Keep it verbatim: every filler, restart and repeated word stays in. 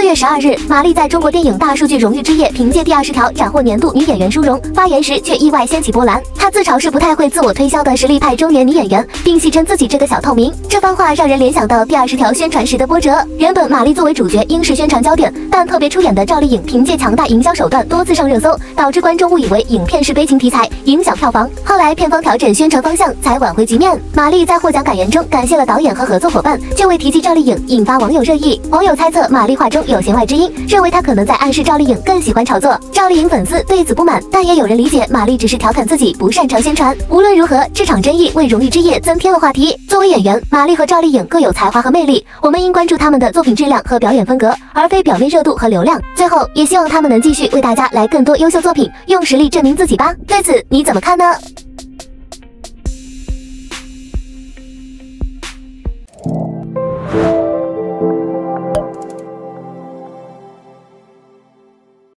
月十二日，马丽在中国电影大数据荣誉之夜凭借第二十条斩获年度女演员殊荣，发言时却意外掀起波澜。她自嘲是不太会自我推销的实力派中年女演员，并戏称自己这个小透明。这番话让人联想到第二十条宣传时的波折。原本马丽作为主角应是宣传焦点，但特别出演的赵丽颖凭借强大营销手段多次上热搜，导致观众误以为影片是悲情题材，影响票房。后来片方调整宣传方向，才挽回局面。马丽在获奖感言中感谢了导演和合作伙伴，却未提及赵丽颖，引发网友热议。网友猜测马丽话中有弦外之音，认为她可能在暗示赵丽颖更喜欢炒作。赵丽颖粉丝对此不满，但也有人理解马丽只是调侃自己不擅长宣传。无论如何，这场争议为荣誉之夜增添了话题。作为演员，马丽和赵丽颖各有才华和魅力，我们应关注他们的作品质量和表演风格，而非表面热度和流量。最后，也希望他们能继续为大家来更多优秀作品，用实力证明自己吧。对此你怎么看呢？